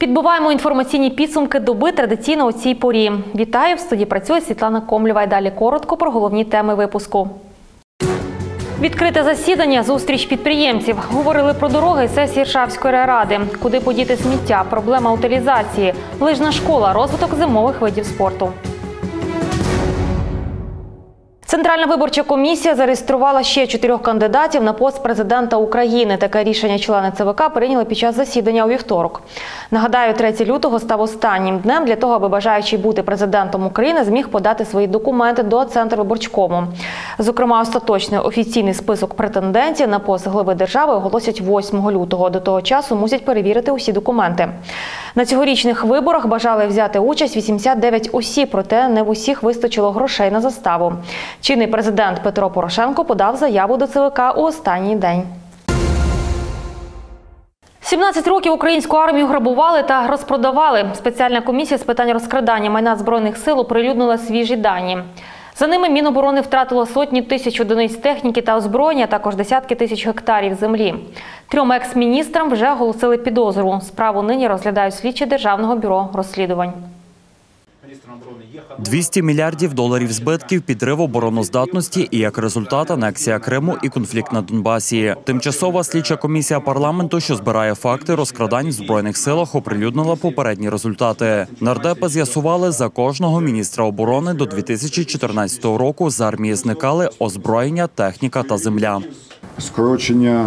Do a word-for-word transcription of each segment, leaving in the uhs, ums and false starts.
Підбиваємо інформаційні підсумки доби традиційно у цій порі. Вітаю, в студії працює Світлана Комлєва. І далі коротко про головні теми випуску. Відкрите засідання, зустріч підприємців. Говорили про дороги сесії Іршавської райради. Куди подіти сміття, проблема утилізації, лижна школа, розвиток зимових видів спорту. Центральна виборча комісія зареєструвала ще чотирьох кандидатів на пост президента України. Таке рішення члени ЦВК прийняли під час засідання у вівторок. Нагадаю, третього лютого став останнім днем для того, аби бажаючий бути президентом України зміг подати свої документи до Центрвиборчкому. Зокрема, остаточний офіційний список претендентів на пост глави держави оголосять восьмого лютого. До того часу мусять перевірити усі документи. На цьогорічних виборах бажали взяти участь вісімдесят дев'ять осіб, проте не в усіх вистачило грошей на заставу. Чинний президент Петро Порошенко подав заяву до ЦВК у останній день. сімнадцять років українську армію грабували та розпродавали. Спеціальна комісія з питань розкрадання майна Збройних сил оприлюднила свіжі дані. За ними Міноборони втратило сотні тисяч одиниць техніки та озброєння, а також десятки тисяч гектарів землі. Трьом екс-міністрам вже оголосили підозру. Справу нині розглядають слідчі Державного бюро розслідувань. двісті мільярдів доларів збитків, підрив обороноздатності і, як результат, анексія Криму і конфлікт на Донбасі. Тимчасова слідча комісія парламенту, що збирає факти розкрадань в Збройних силах, оприлюднила попередні результати. Нардепи з'ясували, за кожного міністра оборони до дві тисячі чотирнадцятого року з армії зникали озброєння, техніка та земля. Скорочення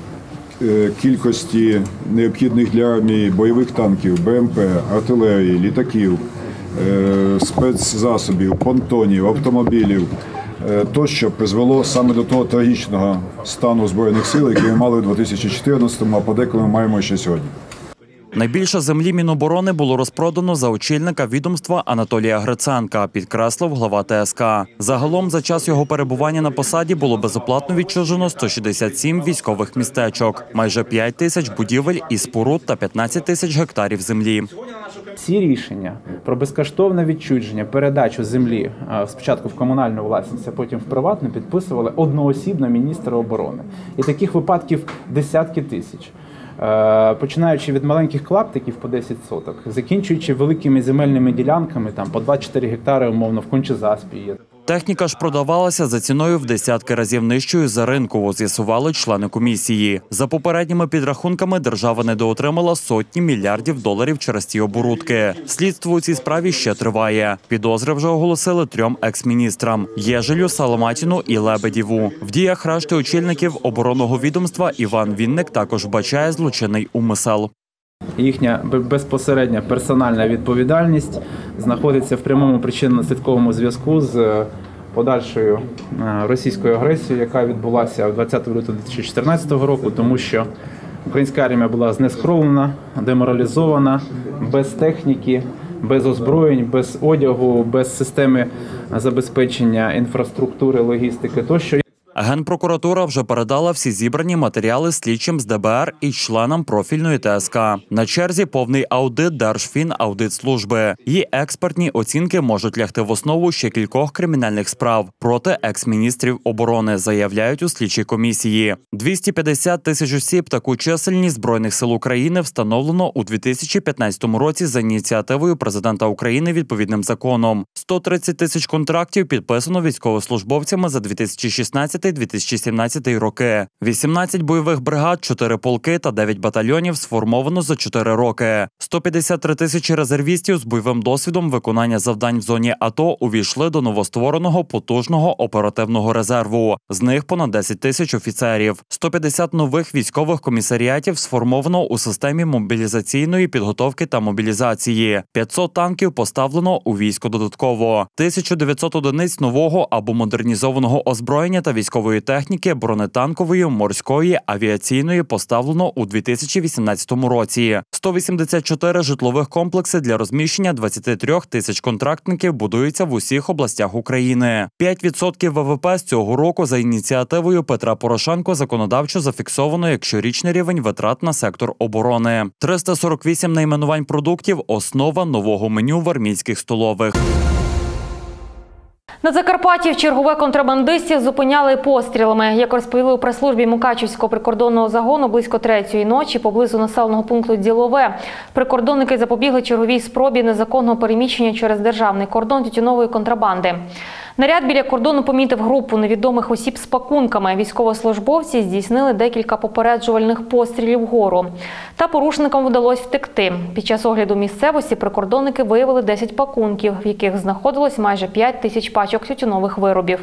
кількості необхідних для армії бойових танків, БМП, артилерії, літаків, спецзасобів, понтонів, автомобілів тощо призвело саме до того трагічного стану Збройних сил, який ми мали у дві тисячі чотирнадцятому, а подеколи ми маємо ще сьогодні. Найбільше землі Міноборони було розпродано за очільника відомства Анатолія Гриценка, підкреслив глава ТСК. Загалом за час його перебування на посаді було безоплатно відчужено сто шістдесят сім військових містечок, майже п'ять тисяч будівель і споруд та п'ятнадцять тисяч гектарів землі. Всі рішення про безкоштовне відчуження, передачу землі спочатку в комунальну власність, а потім в приватну підписували одноосібно міністра оборони. І таких випадків десятки тисяч. Починаючи від маленьких клаптиків по десять соток, закінчуючи великими земельними ділянками, там по двадцять чотири гектари, умовно, в Конча-Заспі. Техніка ж продавалася за ціною в десятки разів нижчою за ринкову, з'ясували члени комісії. За попередніми підрахунками, держава недоотримала сотні мільярдів доларів через ці оборудки. Слідство у цій справі ще триває. Підозри вже оголосили трьом екс-міністрам – Єжелю, Саламатіну і Лебедєву. В діях решти очільників оборонного відомства Іван Вінник також вбачає злочинний умисел. Їхня безпосередня персональна відповідальність знаходиться в прямому причинно-наслідковому зв'язку з подальшою російською агресією, яка відбулася двадцятого лютого дві тисячі чотирнадцятого року, тому що українська армія була знескровлена, деморалізована, без техніки, без озброєнь, без одягу, без системи забезпечення інфраструктури, логістики тощо. Генпрокуратура вже передала всі зібрані матеріали слідчим з ДБР і членам профільної ТСК. На черзі повний аудит Держфінаудитслужби. Її експертні оцінки можуть лягти в основу ще кількох кримінальних справ проти екс-міністрів оборони, заявляють у слідчій комісії. двісті п'ятдесят тисяч осіб таку чисельність Збройних сил України встановлено у дві тисячі п'ятнадцятому році за ініціативою президента України відповідним законом. сто тридцять тисяч контрактів підписано військовослужбовцями за дві тисячі шістнадцятий - дві тисячі сімнадцятий роки. вісімнадцять бойових бригад, чотири полки та дев'ять батальйонів сформовано за чотири роки. сто п'ятдесят три тисячі резервістів з бойовим досвідом виконання завдань в зоні АТО увійшли до новоствореного потужного оперативного резерву. З них понад десять тисяч офіцерів. сто п'ятдесят нових військових комісаріатів сформовано у системі мобілізаційної підготовки та мобілізації. п'ятсот танків поставлено у військо додатково. тисяча дев'ятсот одиниць нового або модернізованого озброєння та військової техніки бронетанкової, морської, авіаційної поставлено у дві тисячі вісімнадцятому році. сто вісімдесят чотири житлових комплекси для розміщення двадцяти трьох тисяч контрактників будуються в усіх областях України. п'ять відсотків ВВП з цього року за ініціативою Петра Порошенка законодавчо зафіксовано як щорічний рівень витрат на сектор оборони. триста сорок вісім найменувань продуктів – основа нового меню в армійських столових. На Закарпатті в чергове контрабандистів зупиняли пострілами. Як розповіли у прес-службі Мукачівського прикордонного загону, близько третьої ночі поблизу населеного пункту Ділове прикордонники запобігли черговій спробі незаконного переміщення через державний кордон тютюнової контрабанди. Наряд біля кордону помітив групу невідомих осіб з пакунками. Військовослужбовці здійснили декілька попереджувальних пострілів вгору. Та порушникам вдалося втекти. Під час огляду місцевості прикордонники виявили десять пакунків, в яких знаходилось майже п'ять тисяч пачок тютюнових виробів.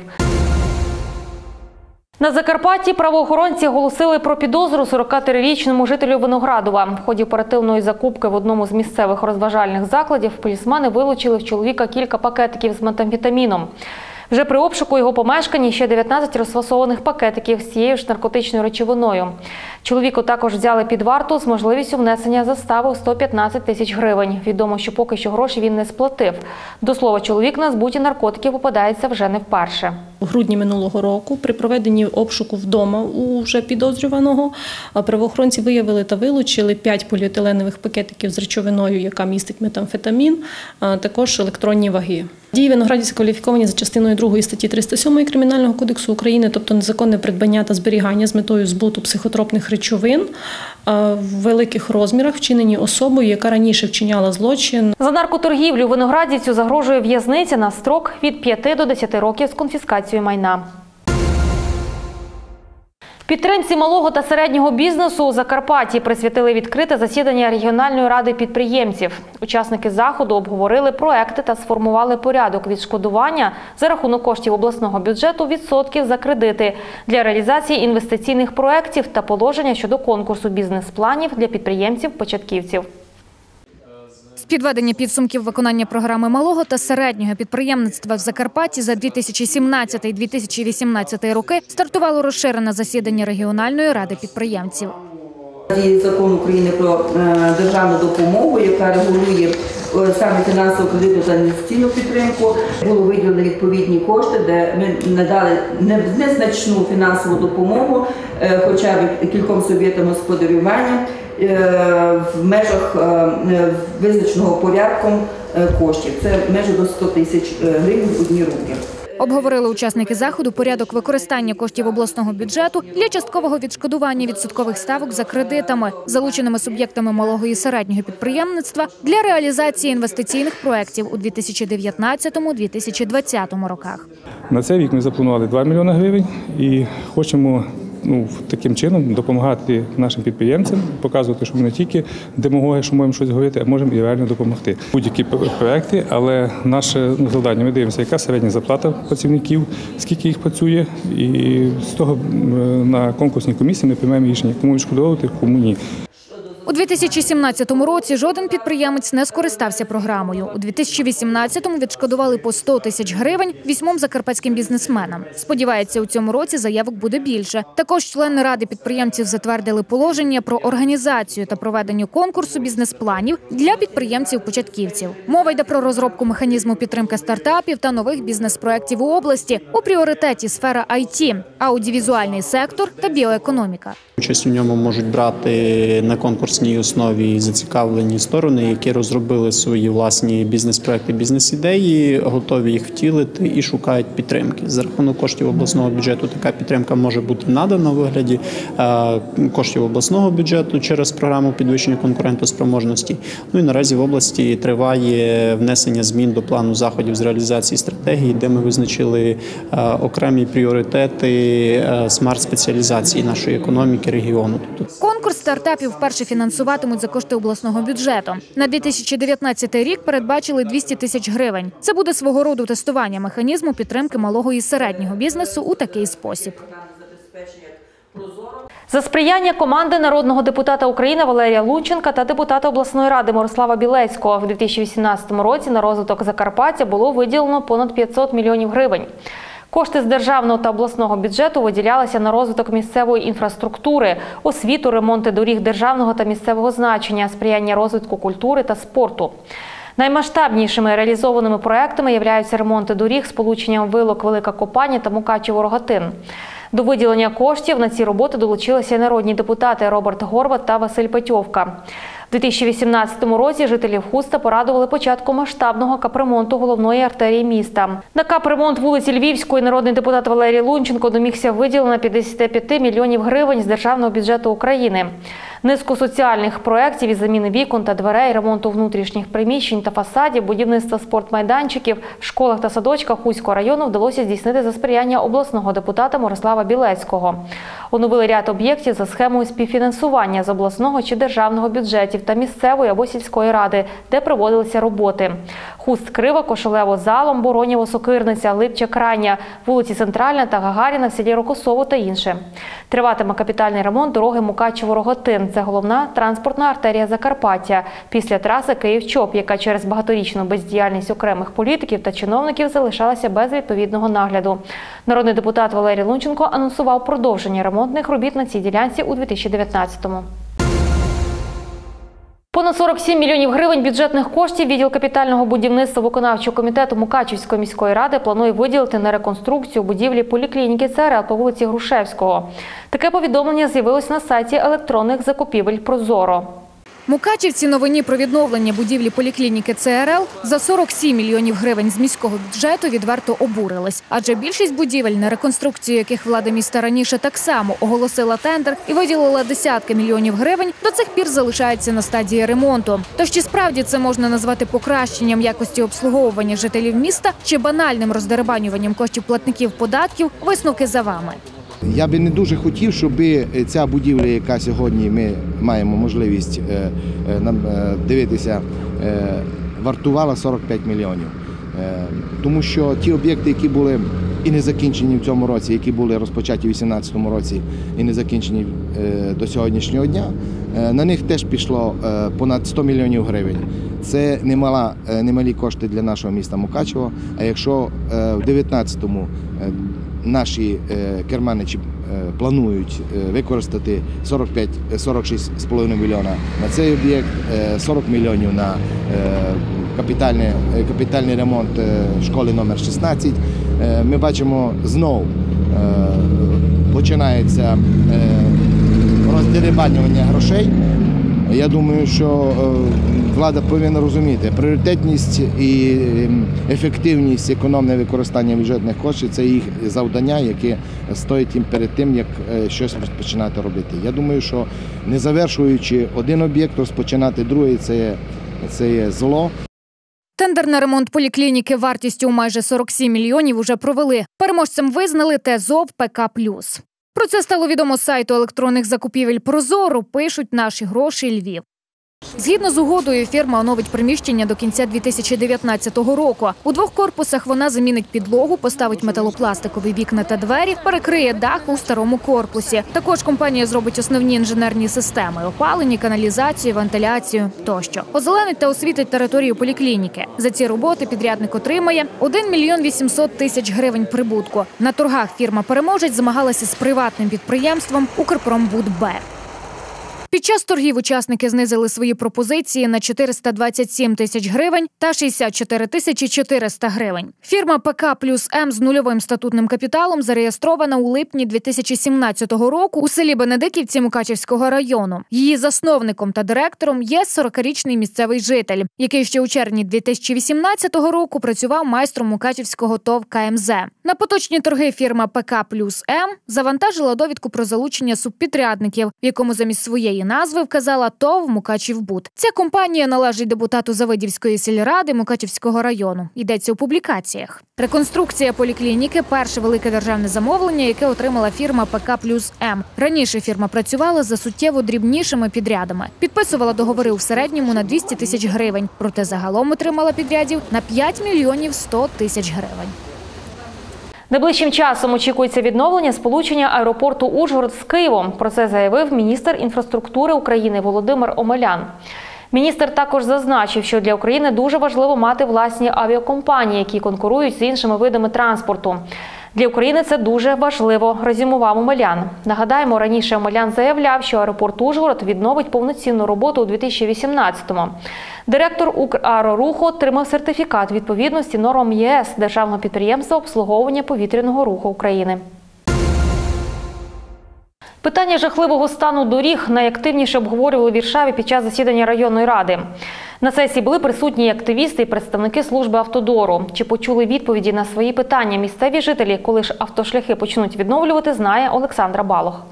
На Закарпатті правоохоронці оголосили про підозру сорокатрирічному жителю Виноградова. В ході оперативної закупки в одному з місцевих розважальних закладів полісмени вилучили в чоловіка кілька пакетиків з метамфетаміном. Вже при обшуку його помешканні ще дев'ятнадцять розфасованих пакетиків з цією ж наркотичною речовиною. Чоловіку також взяли під варту з можливістю внесення застави у сто п'ятнадцять тисяч гривень. Відомо, що поки що гроші він не сплатив. До слова, чоловік на збуті наркотиків попадається вже не вперше. У грудні минулого року при проведенні обшуку вдома у вже підозрюваного правоохоронці виявили та вилучили п'ять поліетиленових пакетиків з речовиною, яка містить метамфетамін, а також електронні ваги. Дії виноградівці кваліфіковані за частиною другої статті триста сьомої Кримінального кодексу України, тобто незаконне придбання та зберігання з метою збуту психотропних речовин в великих розмірах, вчинені особою, яка раніше вчиняла злочин. За наркоторгівлю виноградівцю загрожує в'язниця на строк від п'яти до десяти років з конфіскацією майна. Підтримці малого та середнього бізнесу у Закарпатті присвятили відкрите засідання регіональної ради підприємців. Учасники заходу обговорили проекти та сформували порядок відшкодування за рахунок коштів обласного бюджету відсотків за кредити для реалізації інвестиційних проєктів та положення щодо конкурсу бізнес-планів для підприємців-початківців. З підведення підсумків виконання програми малого та середнього підприємництва в Закарпатті за дві тисячі сімнадцятий - дві тисячі вісімнадцятий роки стартувало розширене засідання регіональної ради підприємців. Є закон України про державну допомогу, яка регулює саме фінансову кредитну та інвестиційну підтримку. Було виділено відповідні кошти, де ми надали незначну фінансову допомогу, хоча б кільком суб'єктам господарювання в межах визначеного порядку коштів. Це майже до ста тисяч гривень в одні руки. Обговорили учасники заходу порядок використання коштів обласного бюджету для часткового відшкодування відсоткових ставок за кредитами, залученими суб'єктами малого і середнього підприємництва для реалізації інвестиційних проєктів у дві тисячі дев'ятнадцятому - дві тисячі двадцятому роках. На цей рік ми запланували два мільйони гривень і хочемо ну, таким чином допомагати нашим підприємцям, показувати, що ми не тільки демагоги, що можемо щось говорити, а можемо і реально допомогти. Будь-які проекти, але наше ну, завдання, ми дивимося, яка середня зарплата працівників, скільки їх працює, і з того на конкурсній комісії ми приймаємо рішення, кому відшкодовувати, кому ні. У дві тисячі сімнадцятому році жоден підприємець не скористався програмою. У дві тисячі вісімнадцятому відшкодували по сто тисяч гривень вісьмом закарпатським бізнесменам. Сподівається, у цьому році заявок буде більше. Також члени ради підприємців затвердили положення про організацію та проведення конкурсу бізнес-планів для підприємців-початківців. Мова йде про розробку механізму підтримки стартапів та нових бізнес-проєктів у області. У пріоритеті сфера ай ті, аудіовізуальний сектор та біоекономіка. Участь у ньому можуть брати на конкурсній основі зацікавлені сторони, які розробили свої власні бізнес-проекти, бізнес-ідеї, готові їх втілити і шукають підтримки. За рахунок коштів обласного бюджету така підтримка може бути надана у вигляді коштів обласного бюджету через програму підвищення конкурентоспроможності. Ну і наразі в області триває внесення змін до плану заходів з реалізації стратегії, де ми визначили окремі пріоритети смарт-спеціалізації нашої економіки регіону. Конкурс стартапів вперше фінансуватимуть за кошти обласного бюджету. На дві тисячі дев'ятнадцятий рік передбачили двісті тисяч гривень. Це буде свого роду тестування механізму підтримки малого і середнього бізнесу у такий спосіб. За сприяння команди народного депутата України Валерія Лунченка та депутата обласної ради Мирослава Білецького в дві тисячі вісімнадцятому році на розвиток Закарпаття було виділено понад п'ятсот мільйонів гривень. Кошти з державного та обласного бюджету виділялися на розвиток місцевої інфраструктури, освіту, ремонти доріг державного та місцевого значення, сприяння розвитку культури та спорту. Наймасштабнішими реалізованими проектами являються ремонти доріг з полученням Вилок, Велика Копаня та Мукачево-Рогатин. До виділення коштів на ці роботи долучилися й народні депутати Роберт Горват та Василь Петьовка. У дві тисячі вісімнадцятому році жителів Хуста порадували початку масштабного капремонту головної артерії міста. На капремонт вулиці Львівської народний депутат Валерій Лунченко домігся виділення п'ятдесят п'ять мільйонів гривень з державного бюджету України. Низку соціальних проєктів із заміни вікон та дверей, ремонту внутрішніх приміщень та фасадів, будівництва спортмайданчиків, в школах та садочках Хуського району вдалося здійснити за сприяння обласного депутата Мирослава Білецького. Оновили ряд об'єктів за схемою співфінансування з обласного чи державного бюджетів та місцевої або сільської ради, де проводилися роботи. Хуст, Крива, Кошелево, Залом, Бороніво, Сокирниця, Липче, Крайня, вулиці Центральна та Гагаріна, в селі Рокосово та інше. Триватиме капітальний ремонт дороги Мукачево-Роготин. Це головна транспортна артерія Закарпаття після траси Київ-Чоп, яка через багаторічну бездіяльність окремих політиків та чиновників залишалася без відповідного нагляду. Народний депутат Валерій Лунченко анонсував продовження ремонтних робіт на цій ділянці у дві тисячі дев'ятнадцятому. Понад сорок сім мільйонів гривень бюджетних коштів відділ капітального будівництва виконавчого комітету Мукачівської міської ради планує виділити на реконструкцію будівлі поліклініки ЦРЛ по вулиці Грушевського. Таке повідомлення з'явилось на сайті електронних закупівель «Прозоро». Мукачівці новині про відновлення будівлі поліклініки ЦРЛ за сорок сім мільйонів гривень з міського бюджету відверто обурились. Адже більшість будівель, на реконструкцію яких влада міста раніше так само оголосила тендер і виділила десятки мільйонів гривень, до цих пір залишаються на стадії ремонту. Тож чи справді це можна назвати покращенням якості обслуговування жителів міста чи банальним роздерибанюванням коштів платників податків, висновки за вами. Я би не дуже хотів, щоб ця будівля, яка сьогодні ми маємо можливість дивитися, вартувала сорок п'ять мільйонів. Тому що ті об'єкти, які були і не закінчені в цьому році, які були розпочаті у дві тисячі вісімнадцятому році і не закінчені до сьогоднішнього дня, на них теж пішло понад сто мільйонів гривень. Це немала, немалі кошти для нашого міста Мукачево, а якщо в дві тисячі дев'ятнадцятому наші керманичі планують використати сорок п'ять - сорок шість з половиною мільйона на цей об'єкт, сорок мільйонів на капітальний, капітальний ремонт школи номер шістнадцять, ми бачимо, знову починається роздерибанювання грошей. Я думаю, що влада повинна розуміти, пріоритетність і ефективність економне використання бюджетних коштів – це їх завдання, яке стоїть їм перед тим, як щось розпочинати робити. Я думаю, що не завершуючи один об'єкт, розпочинати другий – це, це є зло. Тендер на ремонт поліклініки вартістю у майже сорок сім мільйонів уже провели. Переможцем визнали ТЕЗОВ ПК плюс. Про це стало відомо з сайту електронних закупівель «Прозоро», пишуть «Наші гроші Львів». Згідно з угодою, фірма оновить приміщення до кінця дві тисячі дев'ятнадцятого року. У двох корпусах вона замінить підлогу, поставить металопластикові вікна та двері, перекриє дах у старому корпусі. Також компанія зробить основні інженерні системи – опалення, каналізацію, вентиляцію тощо. Озеленить та освітить територію поліклініки. За ці роботи підрядник отримає один мільйон вісімсот тисяч гривень прибутку. На торгах фірма-переможець змагалася з приватним підприємством «Укрпромбудб». Під час торгів учасники знизили свої пропозиції на чотириста двадцять сім тисяч гривень та шістдесят чотири тисячі чотириста гривень. Фірма ПК плюс М з нульовим статутним капіталом зареєстрована у липні дві тисячі сімнадцятого року у селі Бенедиківці Мукачівського району. Її засновником та директором є сорокарічний місцевий житель, який ще у червні дві тисячі вісімнадцятого року працював майстром Мукачівського ТОВ КМЗ. На поточні торги фірма ПК плюс М завантажила довідку про залучення субпідрядників, в якому замість своєї назви вказала ТОВ «Мукачівбуд». Ця компанія належить депутату Завидівської сільради Мукачівського району. Йдеться у публікаціях. Реконструкція поліклініки – перше велике державне замовлення, яке отримала фірма ПК плюс М. Раніше фірма працювала за суттєво дрібнішими підрядами. Підписувала договори у середньому на двісті тисяч гривень, проте загалом отримала підрядів на п'ять мільйонів сто тисяч гривень. Найближчим часом очікується відновлення сполучення аеропорту Ужгород з Києвом. Про це заявив міністр інфраструктури України Володимир Омелян. Міністр також зазначив, що для України дуже важливо мати власні авіакомпанії, які конкурують з іншими видами транспорту. Для України це дуже важливо, резюмував Омелян. Нагадаємо, раніше Омелян заявляв, що аеропорт Ужгород відновить повноцінну роботу у дві тисячі вісімнадцятому. Директор «Украероруху» отримав сертифікат відповідності нормам ЄС – Державного підприємства обслуговування повітряного руху України. Питання жахливого стану доріг найактивніше обговорювали в Віршаві під час засідання районної ради. На сесії були присутні і активісти, і представники служби автодору. Чи почули відповіді на свої питання місцеві жителі, коли ж автошляхи почнуть відновлювати, знає Олександра Балох.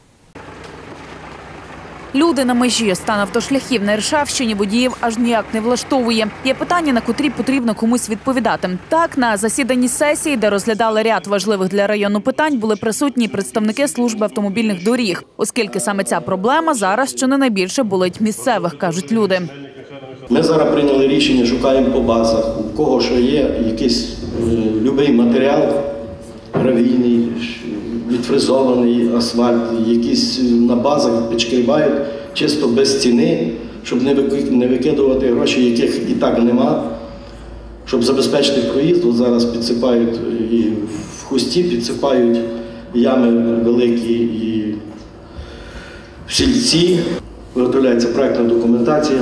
Люди на межі. Стан автошляхів на Іршавщині водіїв аж ніяк не влаштовує. Є питання, на котрі потрібно комусь відповідати. Так, на засіданні сесії, де розглядали ряд важливих для району питань, були присутні представники служби автомобільних доріг. Оскільки саме ця проблема зараз чи не найбільше болить місцевих, кажуть люди. Ми зараз прийняли рішення, шукаємо по базах, у кого що є, якийсь будь-який матеріал, гравійний, відфрезований асфальт, якісь на базах підшкрібають чисто без ціни, щоб не викидувати гроші, яких і так нема, щоб забезпечити проїзд. От зараз підсипають і в хусті, підсипають ями великі і в сільці, виготовляється проєктна документація.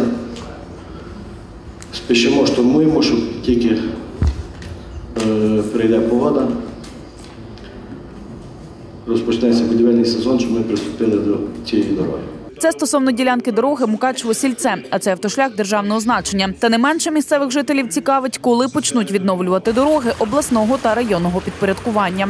Спішимо, штурмуємо, щоб тільки е, прийде погода, розпочнеться будівельний сезон, щоб ми приступили до цієї дороги. Це стосовно ділянки дороги Мукачево-Сільце, а це автошлях державного значення. Та не менше місцевих жителів цікавить, коли почнуть відновлювати дороги обласного та районного підпорядкування.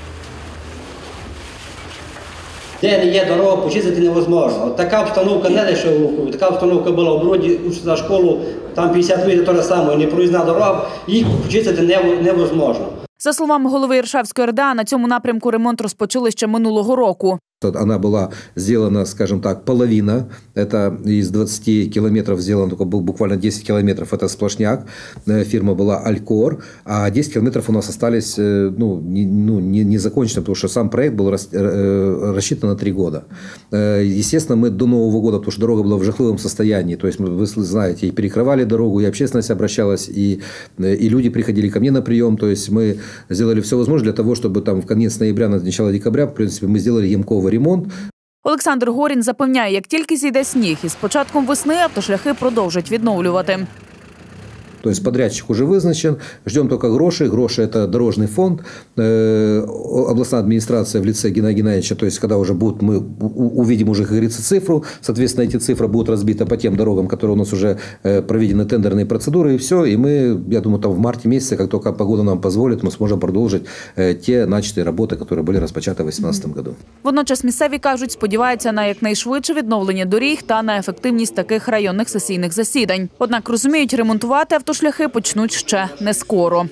Де не є дорога, почистити невозможно. От така обстановка не де, що така обстановка була в Броді, за школу, там п'ятдесят метрів те саме, непроїзна дорога, їх почистити невозможно. За словами голови Іршавської РДА, на цьому напрямку ремонт розпочали ще минулого року. Она была сделана, скажем так, половина. Это из двадцати километров сделано только буквально десять километров. Это сплошняк. Фирма была Алькор. А десять километров у нас остались ну, не, ну, не, не закончены, потому что сам проект был рассчитан на три года. Естественно, мы до Нового года, потому что дорога была в жахливом состоянии. То есть, вы знаете, и перекрывали дорогу, и общественность обращалась, и, и люди приходили ко мне на прием. То есть, мы сделали все возможное для того, чтобы там в конец ноября, на начало декабря, в принципе, мы сделали ямковый ремонт. Олександр Горін запевняє, як тільки зійде сніг, із початком весни автошляхи продовжать відновлювати. То есть подрядчик уже вызначен, ждем только гроши. Гроши – это дорожный фонд, областная администрация в лице Геннадия Геннадьевича. То есть когда уже будут, мы увидим уже, как говорится, цифру, соответственно, эти цифры будут разбиты по тем дорогам, которые у нас уже проведены тендерные процедуры, и все. И мы, я думаю, там в марте месяце, как только погода нам позволит, мы сможем продолжить те начатые работы, которые были распочаты в дві тисячі вісімнадцятому году. Водночас місцеві кажуть, сподіваються на якнайшвидше відновлення доріг та на ефективність таких районних сесійних засідань. Однак розуміють, ремонтувати автошляхи почнуть ще не скоро.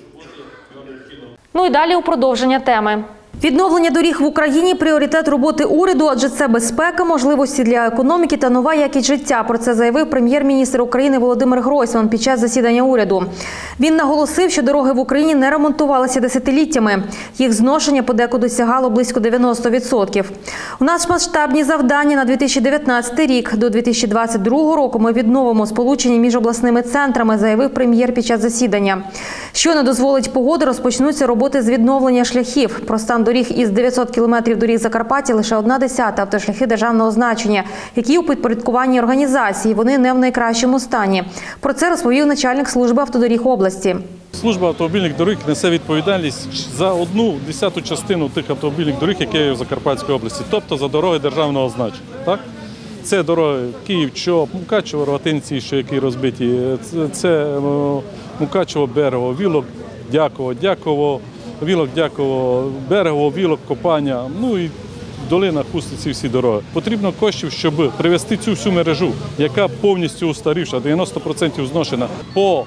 Ну і далі у продовження теми. Відновлення доріг в Україні – пріоритет роботи уряду, адже це безпека, можливості для економіки та нова якість життя. Про це заявив прем'єр-міністр України Володимир Гройсман під час засідання уряду. Він наголосив, що дороги в Україні не ремонтувалися десятиліттями. Їх зношення подекуди сягало близько дев'яноста відсотків. У нас масштабні завдання на дві тисячі дев'ятнадцятий рік. До дві тисячі двадцять другого року ми відновимо сполучення між обласними центрами, заявив прем'єр під час засідання. Що не дозволить погода, розпочнуться роботи з відновлення шляхів. Про стан доріг із дев'ятисот кілометрів доріг Закарпаття лише одна десята автошляхи державного значення, які у підпорядкуванні організації. Вони не в найкращому стані. Про це розповів начальник служби автодоріг області. Служба автомобільних доріг несе відповідальність за одну десяту частину тих автомобільних доріг, які є в Закарпатській області, тобто за дороги державного значення. Так? Це дороги Київ-Чоп, Мукачево, Рогатинці, що які розбиті, це Мукачево, Берегово, Вілок, Дяково, Дяково, Вілок, Дяково, Берегово, Вілок, Копання, ну і долина, Хустиці, всі дороги. Потрібно коштів, щоб привести цю всю мережу, яка повністю устарівша, дев'яносто відсотків зношена, по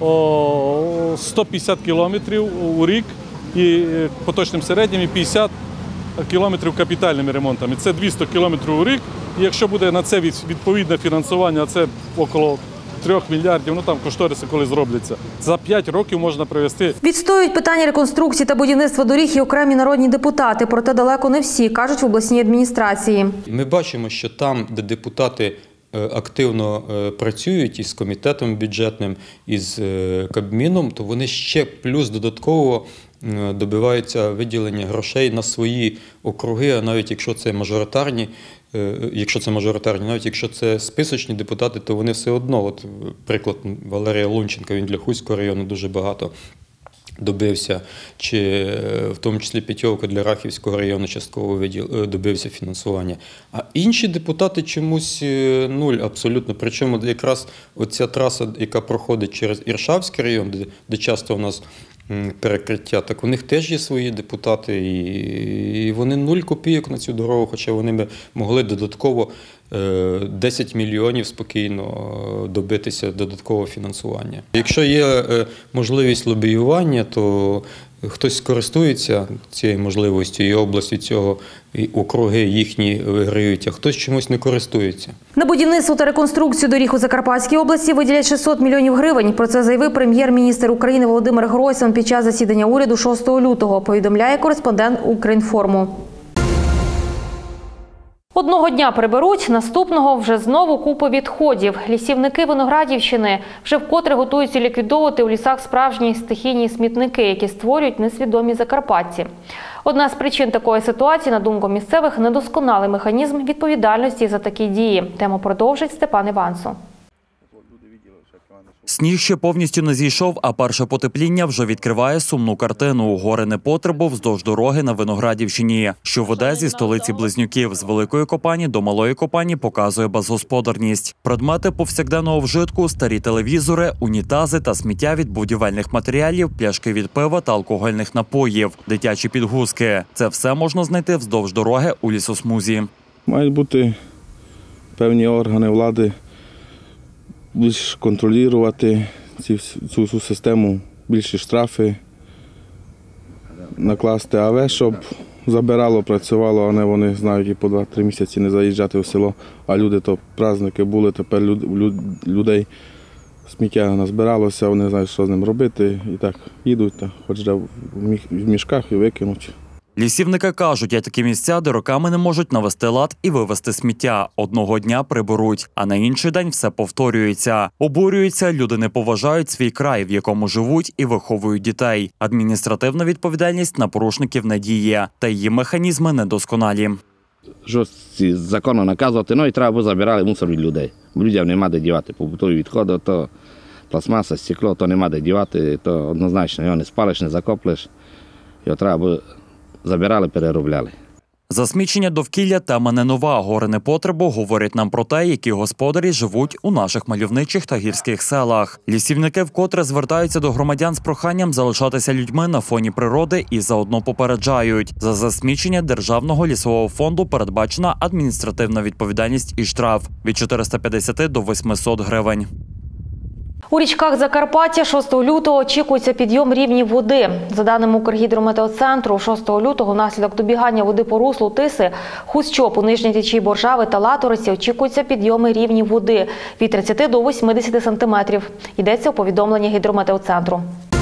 о, сто п'ятдесят кілометрів у рік і поточним середнім і п'ятдесят кілометрів капітальними ремонтами. Це двісті кілометрів у рік. І якщо буде на це відповідне фінансування, це около трьох мільярдів, ну там кошториси коли зробляться. За п'ять років можна привести. Відстоюють питання реконструкції та будівництва доріг і окремі народні депутати. Проте далеко не всі, кажуть в обласній адміністрації. Ми бачимо, що там, де депутати активно працюють із комітетом бюджетним, із Кабміном, то вони ще плюс додатково добиваються виділення грошей на свої округи, а навіть якщо це мажоритарні, якщо це мажоритарні, навіть якщо це списочні депутати, то вони все одно, от приклад Валерія Лунченка, він для Хуського району дуже багато добився, чи в тому числі П'ятьовка для Рахівського району частково виділ, добився фінансування. А інші депутати чомусь нуль абсолютно. Причому якраз оця траса, яка проходить через Іршавський район, де, де часто у нас перекриття, так у них теж є свої депутати, і вони нуль копійок на цю дорогу, хоча вони б могли додатково десять мільйонів спокійно добитися додаткового фінансування. Якщо є можливість лобіювання, то хтось скористується цією можливістю, і область від цього, і округи їхні виграють, а хтось чомусь не користується. На будівництво та реконструкцію доріг у Закарпатській області виділять шістсот мільйонів гривень. Про це заявив прем'єр-міністр України Володимир Гройсман під час засідання уряду шостого лютого, повідомляє кореспондент Укрінформу. Одного дня приберуть, наступного вже знову купи відходів. Лісівники Виноградівщини вже вкотре готуються ліквідовувати у лісах справжні стихійні смітники, які створюють несвідомі закарпатці. Одна з причин такої ситуації, на думку місцевих, недосконалий механізм відповідальності за такі дії. Тему продовжить Степан Івансу. Сніг ще повністю не зійшов, а перше потепління вже відкриває сумну картину. Гори непотребу вздовж дороги на Виноградівщині, що веде зі столиці Близнюків. З Великої Копані до Малої Копані показує безгосподарність. Предмети повсякденного вжитку, старі телевізори, унітази та сміття від будівельних матеріалів, пляшки від пива та алкогольних напоїв, дитячі підгузки. Це все можна знайти вздовж дороги у лісосмузі. Мають бути певні органи влади, більш контролювати цю, цю всю систему, більші штрафи накласти, але щоб забирало, працювало, а не вони знають і по два-три місяці не заїжджати в село, а люди то праздники були, тепер люд, люд, людей сміття назбиралося, вони знають, що з ним робити, і так їдуть, та, хоч в мішках і викинуть. Лісівники кажуть, є такі місця, де роками не можуть навести лад і вивезти сміття. Одного дня приберуть, а на інший день все повторюється. Обурюються, люди не поважають свій край, в якому живуть і виховують дітей. Адміністративна відповідальність на порушників не діє, та її механізми недосконалі. Жорсткі закони наказувати, ну і треба було забирати мусор від людей. Бо людям нема де дівати побутові відходи, то пластмаса, стекло, то нема де дівати, то однозначно його не спалиш, не закоплеш, його треба було забирали, переробляли. Засмічення довкілля – тема не нова. Гори непотребу говорять нам про те, які господарі живуть у наших мальовничих та гірських селах. Лісівники вкотре звертаються до громадян з проханням залишатися людьми на фоні природи і заодно попереджають. За засмічення Державного лісового фонду передбачена адміністративна відповідальність і штраф – від чотириста п'ятдесят до восьмисот гривень. У річках Закарпаття шостого лютого очікується підйом рівнів води. За даними Укргідрометеоцентру, шостого лютого внаслідок добігання води по руслу Тиси, Хустчопу, Нижній течії Боржави та Латориці очікуються підйоми рівнів води від тридцяти до восьмидесяти сантиметрів. Йдеться у повідомленні Гідрометеоцентру.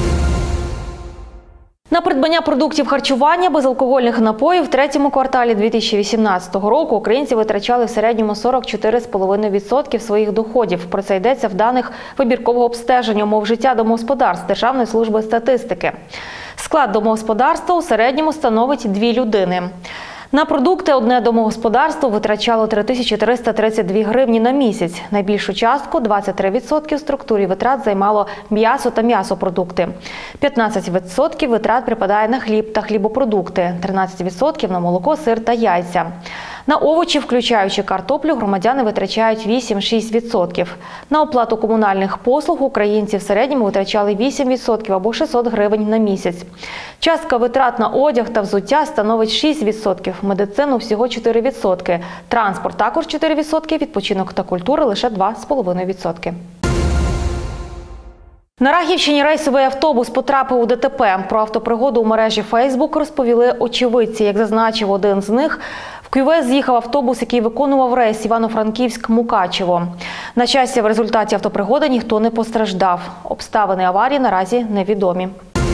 На придбання продуктів харчування безалкогольних напоїв в третьому кварталі дві тисячі вісімнадцятого року українці витрачали в середньому сорок чотири цілих п'ять десятих відсотка своїх доходів. Про це йдеться в даних вибіркового обстеження умов життя домогосподарств Державної служби статистики. Склад домогосподарства у середньому становить дві людини. На продукти одне домогосподарство витрачало три тисячі триста тридцять дві гривні на місяць. Найбільшу частку – двадцять три відсотки в структурі витрат займало м'ясо та м'ясопродукти. п'ятнадцять відсотків витрат припадає на хліб та хлібопродукти, тринадцять відсотків на молоко, сир та яйця. На овочі, включаючи картоплю, громадяни витрачають вісім-шість відсотків. На оплату комунальних послуг українці в середньому витрачали вісім відсотків або шістсот гривень на місяць. Частка витрат на одяг та взуття становить шість відсотків, медицину – всього чотири відсотки, транспорт – також чотири відсотки, відпочинок та культура – лише два цілих п'ять десятих відсотка. На Рахівщині рейсовий автобус потрапив у ДТП. Про автопригоду у мережі Фейсбук розповіли очевидці. Як зазначив один з них, в кювет з'їхав автобус, який виконував рейс Івано-Франківськ-Мукачево. На щастя, в результаті автопригоди ніхто не постраждав. Обставини аварії наразі невідомі.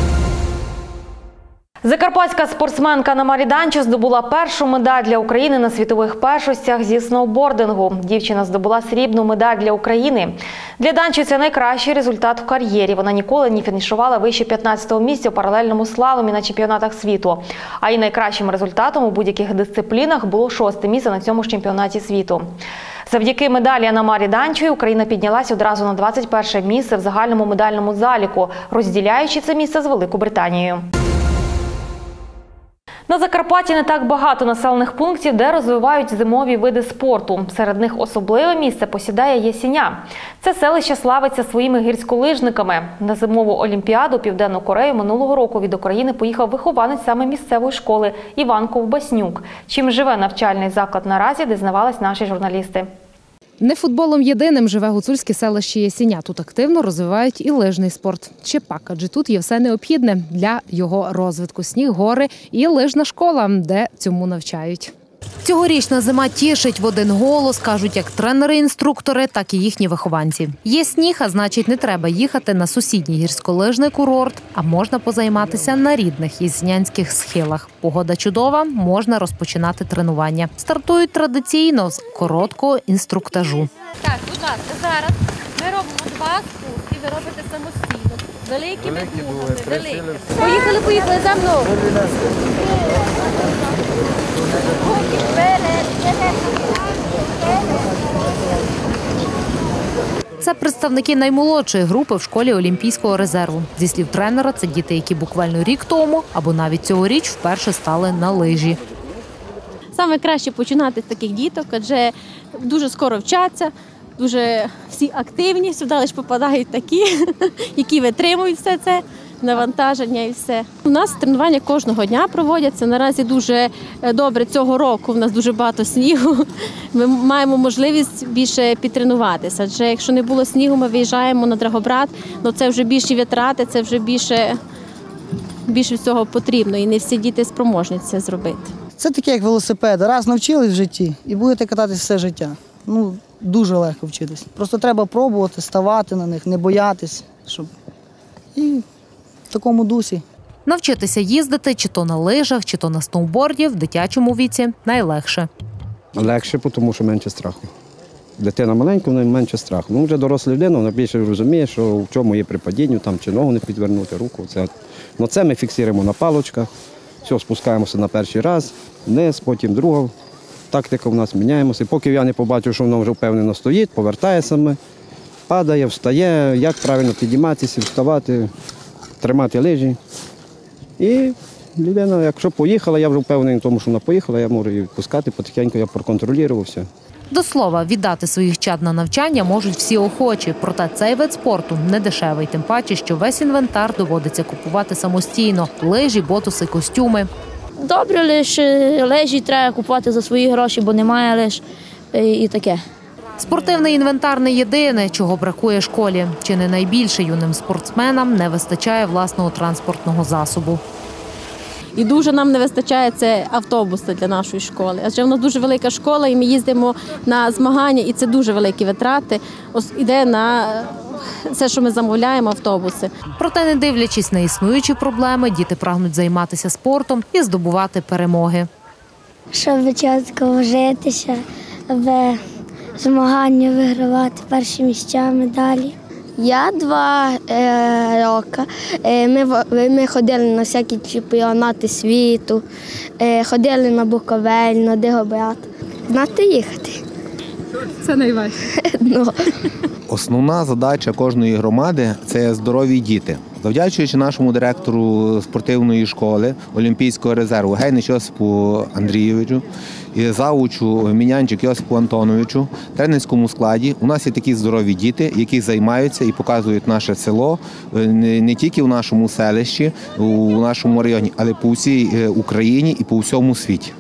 Закарпатська спортсменка Намарі Данчо здобула першу медаль для України на світових першостях зі сноубордингу. Дівчина здобула срібну медаль для України. Для Данчо це найкращий результат в кар'єрі. Вона ніколи не фінішувала вище п'ятнадцятого місця у паралельному слаломі на чемпіонатах світу. А її найкращим результатом у будь-яких дисциплінах було шосте місце на цьому ж чемпіонаті світу. Завдяки медалі Анна-Марі Данчої Україна піднялась одразу на двадцять перше місце в загальному медальному заліку, розділяючи це місце з Великобританією. На Закарпатті не так багато населених пунктів, де розвивають зимові види спорту. Серед них особливе місце посідає Єсіня. Це селище славиться своїми гірськолижниками. На зимову олімпіаду у Південну Корею минулого року від України поїхав вихованець саме місцевої школи Іван Ковбаснюк. Чим живе навчальний заклад наразі, дізнавались наші журналісти. Не футболом єдиним живе гуцульське селище Єсіня. Тут активно розвивають і лижний спорт. Ще пак, адже тут є все необхідне для його розвитку. Сніг, гори і лижна школа, де цьому навчають. Цьогорічна зима тішить в один голос, кажуть як тренери-інструктори, так і їхні вихованці. Є сніг, а значить не треба їхати на сусідній гірськолижний курорт, а можна позайматися на рідних єснянських схилах. Погода чудова, можна розпочинати тренування. Стартують традиційно з короткого інструктажу. Так, будь ласка, зараз ми робимо два спуски, ви робите самостійно. Великі відмовити, великі. Поїхали, поїхали за мною. Це представники наймолодшої групи в школі Олімпійського резерву. Зі слів тренера, це діти, які буквально рік тому або навіть цьогоріч вперше стали на лижі. Саме краще починати з таких діток, адже дуже скоро вчаться, дуже всі активні, сюди лише попадають такі, які витримують все це, навантаження і все. У нас тренування кожного дня проводяться. Наразі дуже добре цього року, у нас дуже багато снігу. Ми маємо можливість більше підтренуватися, адже якщо не було снігу, ми виїжджаємо на Драгобрат, але це вже більші витрати, це вже більше, більше всього потрібно і не всі діти спроможні це зробити. Це таке, як велосипед. Раз навчились в житті і будете кататися все життя. Ну, дуже легко вчитись. Просто треба пробувати, ставати на них, не боятись, щоб і в такому дусі. Навчитися їздити чи то на лижах, чи то на сноуборді в дитячому віці найлегше. Легше, тому що менше страху. Дитина маленька, вона менше страху. Ну, вже доросла людина, вона більше розуміє, що в чому є при падінні, там, чи ногу не підвернути, руку. Це, ну, це ми фіксуємо на паличках, все, спускаємося на перший раз, вниз, потім друга. Тактика в нас міняємося. Поки я не побачу, що воно вже впевнено стоїть, повертає саме, падає, встає, як правильно підійматися, вставати, тримати лижі. І людина, якщо поїхала, я вже впевнений в тому, що вона поїхала, я можу її відпускати, потихеньку я проконтролював все. До слова, віддати своїх чад на навчання можуть всі охочі. Проте цей вид спорту не дешевий, тим паче, що весь інвентар доводиться купувати самостійно – лижі, ботуси, костюми. Добре, лише лижі треба купувати за свої гроші, бо немає лиш і таке. Спортивний інвентар не єдине, чого бракує школі. Чи не найбільше юним спортсменам не вистачає власного транспортного засобу. І дуже нам не вистачає це автобуси для нашої школи. Адже в нас дуже велика школа і ми їздимо на змагання, і це дуже великі витрати. Ось іде на все, що ми замовляємо, автобуси. Проте, не дивлячись на існуючі проблеми, діти прагнуть займатися спортом і здобувати перемоги. Щоб чітко вжитися, в змагання вигравати перші місця, медалі. Я два е, роки. Е, ми, ми ходили на всякі чемпіонати світу, е, ходили на Буковель, на Драгобрат. Знати їхати. Це найважче. Ну. Основна задача кожної громади – це здорові діти. Завдячуючи нашому директору спортивної школи Олімпійського резерву Гейнич Йосипу Андрійовичу і завучу Мінянчик Йосипу Антоновичу, в тренерському складі у нас є такі здорові діти, які займаються і показують наше село не, не тільки в нашому селищі, у нашому районі, але по всій Україні і по всьому світі.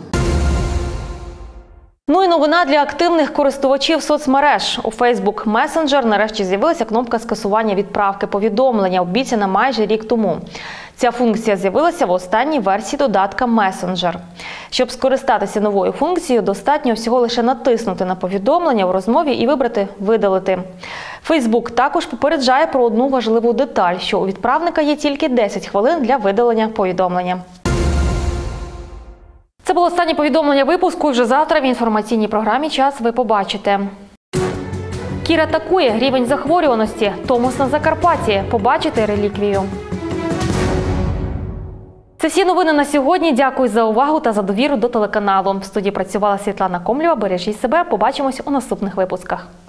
Ну і новина для активних користувачів соцмереж. У Facebook Messenger нарешті з'явилася кнопка скасування відправки повідомлення, обіцяна майже рік тому. Ця функція з'явилася в останній версії додатка Messenger. Щоб скористатися новою функцією, достатньо всього лише натиснути на повідомлення в розмові і вибрати «Видалити». Facebook також попереджає про одну важливу деталь, що у відправника є тільки десять хвилин для видалення повідомлення. Це було останнє повідомлення випуску. Вже завтра в інформаційній програмі «Час» ви побачите. Кір атакує, рівень захворюваності, Томос на Закарпатті. Побачите реліквію. Це всі новини на сьогодні. Дякую за увагу та за довіру до телеканалу. В студії працювала Світлана Комлєва. Бережіть себе. Побачимось у наступних випусках.